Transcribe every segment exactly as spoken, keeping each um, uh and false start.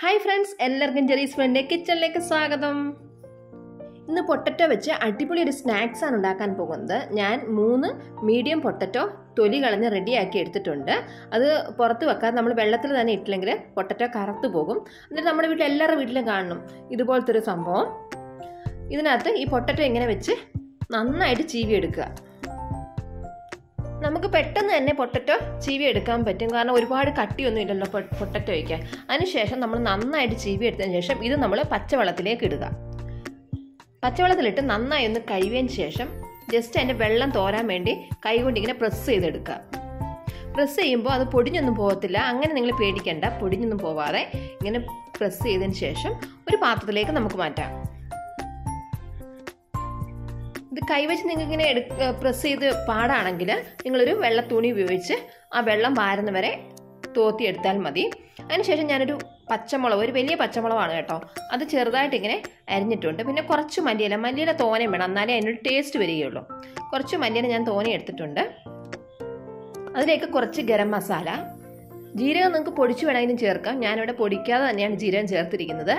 Hi friends, എല്ലാവർക്കും Jerry's front കിച്ചണിലേക്ക് സ്വാഗതം. ഇന്ന് പൊട്ടറ്റോ വെച്ച് അടിപൊളി ഒരു സ്നാക്സ് ആണ് ഉണ്ടാക്കാൻ പോകുന്നത്. ഞാൻ മൂന്ന് മീഡിയം പൊട്ടറ്റോ തൊലി കളഞ്ഞ് റെഡിയാക്കി എടുത്തിട്ടുണ്ട്. അത് പുറത്ത് വെക്കാതെ നമ്മൾ വെള്ളത്തിൽ തന്നെ ഇട്ടില്ലെങ്കിൽ പൊട്ടറ്റോ കറുത്തു പോകും. എന്നിട്ട് നമ്മുടെ വീട്ടിൽ എല്ലാവരുടെ വീട്ടിലും കാണണം ഇതുപോലത്തെ ഒരു സംഭവം. ഇതിനകത്ത് ഈ പൊട്ടറ്റോ ഇങ്ങനെ വെച്ച് നന്നായിട്ട് ചീവി എടുക്കുക. നമുക്ക് പെട്ടെന്ന് തന്നെ പൊട്ടറ്റോ ചീവി എടുക്കാൻ പറ്റും, കാരണം ഒരുപാട് കട്ടിയൊന്നും ഇല്ലല്ലോ പൊട്ടറ്റോ വയ്ക്കാൻ. അതിനുശേഷം നമ്മൾ നന്നായിട്ട് ചീവി എടുത്തതിന് ശേഷം ഇത് നമ്മൾ പച്ചവെള്ളത്തിലേക്ക് ഇടുക. പച്ചവെള്ളത്തിലിട്ട് നന്നായി ഒന്ന് കഴുകിയതിന് ശേഷം ജസ്റ്റ് അതിൻ്റെ വെള്ളം തോരാൻ വേണ്ടി കൈ കൊണ്ട് ഇങ്ങനെ പ്രസ് ചെയ്തെടുക്കുക. പ്രസ് ചെയ്യുമ്പോൾ അത് പൊടിഞ്ഞൊന്നും പോകത്തില്ല, അങ്ങനെ നിങ്ങൾ പേടിക്കേണ്ട. പൊടിഞ്ഞൊന്നും പോവാതെ ഇങ്ങനെ പ്രസ് ചെയ്തതിന് ശേഷം ഒരു പാത്രത്തിലേക്ക് നമുക്ക് മാറ്റാം. ഇത് കൈവച്ച് നിങ്ങൾക്ക് ഇങ്ങനെ എടു പ്രസ് ചെയ്ത് പാടാണെങ്കിൽ നിങ്ങളൊരു വെള്ള തുണി ഉപയോഗിച്ച് ആ വെള്ളം വാരുന്ന വരെ തോത്തിയെടുത്താൽ മതി. അതിനുശേഷം ഞാനൊരു പച്ചമുളക്, ഒരു വലിയ പച്ചമുളകാണ് കേട്ടോ, അത് ചെറുതായിട്ട് ഇങ്ങനെ അരിഞ്ഞിട്ടുണ്ട്. പിന്നെ കുറച്ച് മല്ലിയില, മല്ലിയില തോനെ വേണം, എന്നാലേ അതിനൊരു ടേസ്റ്റ് വരികയുള്ളൂ. കുറച്ച് മല്ലിയില ഞാൻ തോനെ എടുത്തിട്ടുണ്ട്. അതിലേക്ക് കുറച്ച് ഗരം മസാല, ജീരകം നിങ്ങൾക്ക് പൊടിച്ച് വേണമെങ്കിലും ചേർക്കാം. ഞാനിവിടെ പൊടിക്കാതെ തന്നെയാണ് ജീരകം ചേർത്തിരിക്കുന്നത്.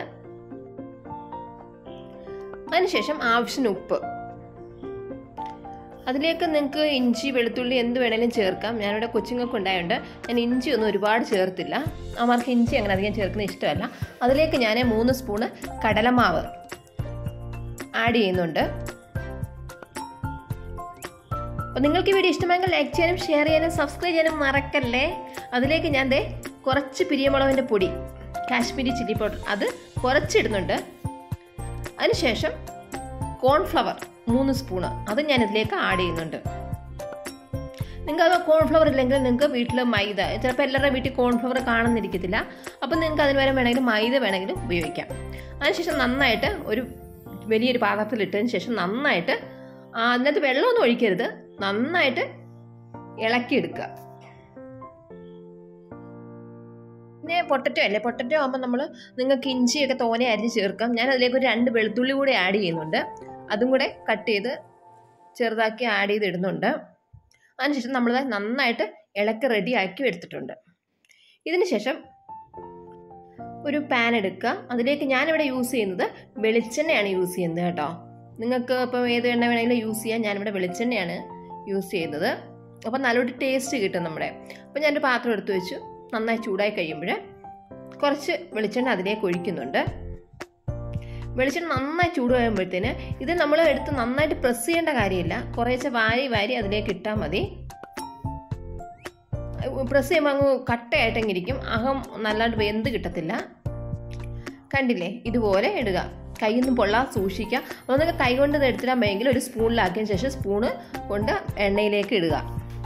അതിനുശേഷം ആവശ്യത്തിന് ഉപ്പ്, അതിലേക്ക് നിങ്ങൾക്ക് ഇഞ്ചി വെളുത്തുള്ളി എന്ത് വേണേലും ചേർക്കാം. ഞാനിവിടെ കൊച്ചുങ്ങൾക്ക് ഉണ്ടായതുകൊണ്ട് ഞാൻ ഇഞ്ചി ഒന്നും ഒരുപാട് ചേർത്തില്ല, അവർക്ക് ഇഞ്ചി അങ്ങനെ അധികം ചേർക്കുന്ന ഇഷ്ടമല്ല. അതിലേക്ക് ഞാൻ മൂന്ന് സ്പൂണ് കടലമാവ് ആഡ് ചെയ്യുന്നുണ്ട്. അപ്പോൾ നിങ്ങൾക്ക് ഈ വീഡിയോ ഇഷ്ടമെങ്കിൽ ലൈക്ക് ചെയ്യാനും ഷെയർ ചെയ്യാനും സബ്സ്ക്രൈബ് ചെയ്യാനും മറക്കല്ലേ. അതിലേക്ക് ഞാൻ ദേ കുറച്ച് പിരിയമുളകിൻ്റെ പൊടി, കാശ്മീരി ചില്ലി പൗഡർ, അത് കുറച്ചിടുന്നുണ്ട്. അതിനുശേഷം കോൺഫ്ലവർ മൂന്ന് സ്പൂണ്, അത് ഞാൻ ഇതിലേക്ക് ആഡ് ചെയ്യുന്നുണ്ട്. നിങ്ങൾക്ക് അത് കോൺഫ്ലവർ ഇല്ലെങ്കിൽ നിങ്ങൾക്ക് വീട്ടിൽ മൈദ, ചിലപ്പോൾ എല്ലാവരുടെ വീട്ടിൽ കോൺഫ്ലവർ കാണുന്നിരിക്കത്തില്ല, അപ്പം നിങ്ങൾക്ക് അതിന് വരെ വേണമെങ്കിലും മൈദ വേണമെങ്കിലും ഉപയോഗിക്കാം. അതിനുശേഷം നന്നായിട്ട് ഒരു വലിയൊരു പാത്രത്തിലിട്ടതിന് ശേഷം നന്നായിട്ട് അതിനകത്ത് വെള്ളമൊന്നും ഒഴിക്കരുത്, നന്നായിട്ട് ഇളക്കിയെടുക്കുക. പിന്നെ പൊട്ടറ്റോ അല്ലേ, പൊട്ടറ്റോ ആകുമ്പോൾ നമ്മൾ നിങ്ങൾക്ക് ഇഞ്ചിയൊക്കെ തോനെ അരിഞ്ഞ് ചേർക്കാം. ഞാൻ അതിലേക്ക് ഒരു രണ്ട് വെളുത്തുള്ളി കൂടെ ആഡ് ചെയ്യുന്നുണ്ട്, അതും കൂടെ കട്ട് ചെയ്ത് ചെറുതാക്കി ആഡ് ചെയ്ത് ഇടുന്നുണ്ട്. അതിനുശേഷം നമ്മൾ നന്നായിട്ട് ഇളക്കി റെഡി ആക്കി എടുത്തിട്ടുണ്ട്. ഇതിന് ശേഷം ഒരു പാൻ എടുക്കുക. അതിലേക്ക് ഞാനിവിടെ യൂസ് ചെയ്യുന്നത് വെളിച്ചെണ്ണയാണ് യൂസ് ചെയ്യുന്നത് കേട്ടോ. നിങ്ങൾക്ക് ഇപ്പം ഏത് എണ്ണ വേണമെങ്കിലും യൂസ് ചെയ്യാം. ഞാനിവിടെ വെളിച്ചെണ്ണയാണ് യൂസ് ചെയ്യുന്നത്. അപ്പം നല്ലൊരു ടേസ്റ്റ് കിട്ടും നമ്മുടെ. അപ്പം ഞാനൊരു പാത്രം എടുത്ത് വെച്ചു. നന്നായി ചൂടായി കഴിയുമ്പോൾ കുറച്ച് വെളിച്ചെണ്ണ അതിലേക്ക് ഒഴിക്കുന്നുണ്ട്. വെളിച്ചെണ്ണ നന്നായി ചൂട് കഴിയുമ്പോഴത്തേന് ഇത് നമ്മൾ എടുത്ത് നന്നായിട്ട് പ്രസ് ചെയ്യേണ്ട കാര്യമില്ല, കുറേശ്ശെ വാരി വാരി അതിലേക്ക് ഇട്ടാൽ മതി. പ്രസ് ചെയ്യുമ്പോൾ അങ്ങ് കട്ടയായിട്ടെങ്കിരിക്കും, അകം നല്ലതായിട്ട് വെന്ത് കിട്ടത്തില്ല. കണ്ടില്ലേ, ഇതുപോലെ ഇടുക. കൈയൊന്നും പൊള്ളാതെ സൂക്ഷിക്കുക. അതൊക്കെ കൈ കൊണ്ട് ഇത് എടുത്തിടാൻ പോയെങ്കിൽ ഒരു സ്പൂണിലാക്കിയതിന് ശേഷം സ്പൂണ് കൊണ്ട് എണ്ണയിലേക്ക് ഇടുക.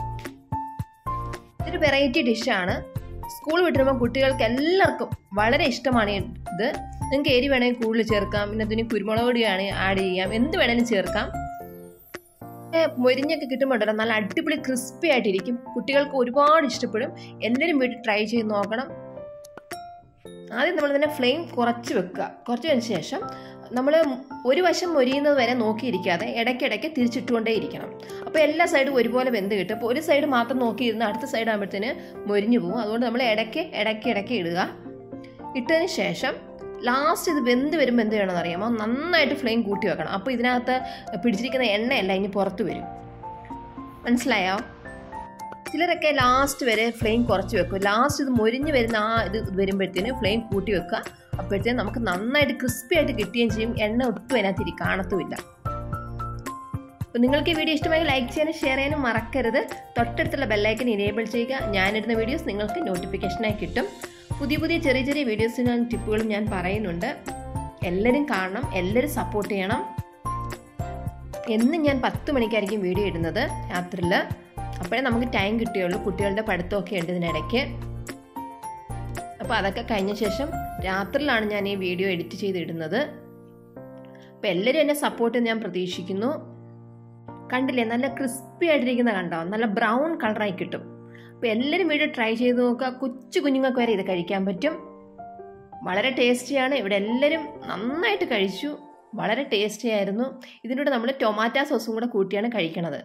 ഇതൊരു വെറൈറ്റി ഡിഷാണ്. സ്കൂൾ വിട്ടിരുമ്പോൾ കുട്ടികൾക്ക് എല്ലാവർക്കും വളരെ ഇഷ്ടമാണ് ഇത്. നിങ്ങൾക്ക് എരി വേണമെങ്കിൽ കൂടുതൽ ചേർക്കാം, പിന്നെ അതിന് കുരുമുളക് പൊടിയാണ് ആഡ് ചെയ്യാം, എന്ത് വേണമെങ്കിലും ചേർക്കാം. മൊരിഞ്ഞൊക്കെ കിട്ടുമ്പോഴല്ലോ നല്ല അടിപൊളി ക്രിസ്പി ആയിട്ടിരിക്കും, കുട്ടികൾക്ക് ഒരുപാട് ഇഷ്ടപ്പെടും. എല്ലാവരും വീട്ടിൽ ട്രൈ ചെയ്ത് നോക്കണം. ആദ്യം നമ്മൾ തന്നെ ഫ്ലെയിം കുറച്ച് വെക്കുക. കുറച്ച് വെച്ച ശേഷം നമ്മൾ ഒരു വശം മൊരിയുന്നത് വരെ നോക്കിയിരിക്കാതെ ഇടയ്ക്കിടയ്ക്ക് തിരിച്ചിട്ടുകൊണ്ടേ ഇരിക്കണം. അപ്പോൾ എല്ലാ സൈഡും ഒരുപോലെ വെന്ത് കിട്ടും. അപ്പോൾ ഒരു സൈഡ് മാത്രം നോക്കിയിരുന്ന് അടുത്ത സൈഡ് ആകുമ്പോഴത്തേന് മൊരിഞ്ഞു പോകും. അതുകൊണ്ട് നമ്മൾ ഇടയ്ക്ക് ഇടയ്ക്ക് ഇടയ്ക്ക് ഇടുക. ഇട്ടതിന് ശേഷം ലാസ്റ്റ് ഇത് വെന്ത് വരുമ്പോൾ എന്ത് ചെയ്യണമെന്ന് അറിയാമോ, നന്നായിട്ട് ഫ്ലെയിം കൂട്ടി വെക്കണം. അപ്പോൾ ഇതിനകത്ത് പിടിച്ചിരിക്കുന്ന എണ്ണയല്ല ഇനി പുറത്ത് വരും. മനസ്സിലായോ? ചിലരൊക്കെ ലാസ്റ്റ് വരെ ഫ്ലെയിം കുറച്ച് വെക്കും. ലാസ്റ്റ് ഇത് മൊരിഞ്ഞ് വരുന്ന ആ ഇത് വരുമ്പോഴത്തേന് ഫ്ലെയിം കൂട്ടി വെക്കുക. അപ്പോഴത്തേന് നമുക്ക് നന്നായിട്ട് ക്രിസ്പി ആയിട്ട് കിട്ടുകയും ചെയ്യും. എണ്ണ ഒട്ടും അതിനകത്ത് കാണത്തുമില്ല. അപ്പോൾ നിങ്ങൾക്ക് ഈ വീഡിയോ ഇഷ്ടമായി ലൈക്ക് ചെയ്യാനും ഷെയർ ചെയ്യാനും മറക്കരുത്. തൊട്ടടുത്തുള്ള ബെല്ലൈക്കൻ ഇനേബിൾ ചെയ്യുക. ഞാനിടുന്ന വീഡിയോസ് നിങ്ങൾക്ക് നോട്ടിഫിക്കേഷനായി കിട്ടും. പുതിയ പുതിയ ചെറിയ ചെറിയ വീഡിയോസിനും ടിപ്പുകളും ഞാൻ പറയുന്നുണ്ട്. എല്ലാവരും കാണണം, എല്ലാവരും സപ്പോർട്ട് ചെയ്യണം. എന്നും ഞാൻ പത്ത് മണിക്കായിരിക്കും വീഡിയോ ഇടുന്നത് രാത്രിയിൽ. അപ്പോഴേ നമുക്ക് ടൈം കിട്ടുകയുള്ളൂ. കുട്ടികളുടെ പഠിത്തമൊക്കെ ഉണ്ട് ഇതിനിടയ്ക്ക്. അപ്പോൾ അതൊക്കെ കഴിഞ്ഞ ശേഷം രാത്രിയിലാണ് ഞാൻ ഈ വീഡിയോ എഡിറ്റ് ചെയ്തിടുന്നത്. അപ്പോൾ എല്ലാവരും എന്നെ സപ്പോർട്ട് ചെയ്യാൻ ഞാൻ പ്രതീക്ഷിക്കുന്നു. കണ്ടില്ലേ, നല്ല ക്രിസ്പി ആയിട്ടിരിക്കുന്ന കണ്ടോ, നല്ല ബ്രൗൺ കളറായി കിട്ടും. അപ്പോൾ എല്ലാവരും വീഡിയോ ട്രൈ ചെയ്ത് നോക്കുക. കൊച്ചു കുഞ്ഞുങ്ങൾക്ക് വരെ ഇത് കഴിക്കാൻ പറ്റും. വളരെ ടേസ്റ്റിയാണ്. ഇവിടെ എല്ലാവരും നന്നായിട്ട് കഴിച്ചു, വളരെ ടേസ്റ്റി ആയിരുന്നു. ഇതിലൂടെ നമ്മൾ ടൊമാറ്റോ സോസും കൂടെ കൂട്ടിയാണ് കഴിക്കണത്.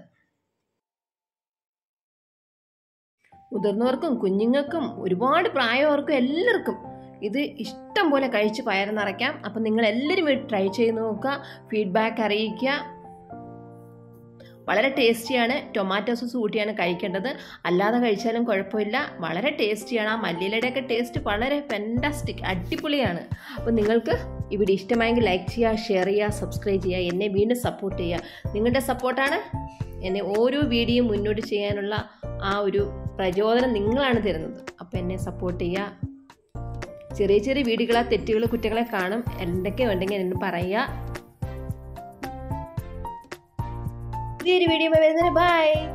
മുതിർന്നവർക്കും കുഞ്ഞുങ്ങൾക്കും ഒരുപാട് പ്രായവർക്കും എല്ലാവർക്കും ഇത് ഇഷ്ടം പോലെ കഴിച്ച് വയറ് നിറയ്ക്കാം. അപ്പം നിങ്ങൾ എല്ലാവരും വീട്ടിൽ ട്രൈ ചെയ്ത് നോക്കുക, ഫീഡ്ബാക്ക് അറിയിക്കുക. വളരെ ടേസ്റ്റിയാണ്. ടൊമാറ്റോ സോസ് കൂട്ടിയാണ് കഴിക്കേണ്ടത്, അല്ലാതെ കഴിച്ചാലും കുഴപ്പമില്ല. വളരെ ടേസ്റ്റിയാണ്. ആ മല്ലിയിലയുടെയൊക്കെ ടേസ്റ്റ് വളരെ ഫാന്റാസ്റ്റിക്, അടിപൊളിയാണ്. അപ്പോൾ നിങ്ങൾക്ക് ഈ വീഡിയോ ഇഷ്ടമായെങ്കിൽ ലൈക്ക് ചെയ്യുക, ഷെയർ ചെയ്യുക, സബ്സ്ക്രൈബ് ചെയ്യുക, എന്നെ വീണ്ടും സപ്പോർട്ട് ചെയ്യുക. നിങ്ങളുടെ സപ്പോർട്ടാണ് എന്നെ ഓരോ വീഡിയോ മുന്നോട്ട് ചെയ്യാനുള്ള ആ ഒരു പ്രചോദനം നിങ്ങളാണ് തരുന്നത്. അപ്പോൾ എന്നെ സപ്പോർട്ട് ചെയ്യുക. ചെറിയ ചെറിയ വീഡിയോകളെ തെറ്റുകൾ കുറ്റങ്ങളെ കാണും, എന്തൊക്കെ ഉണ്ടെങ്കിൽ എന്നെ പറയുക. പുതിയൊരു വീഡിയോ വരുന്നത്. ബൈ.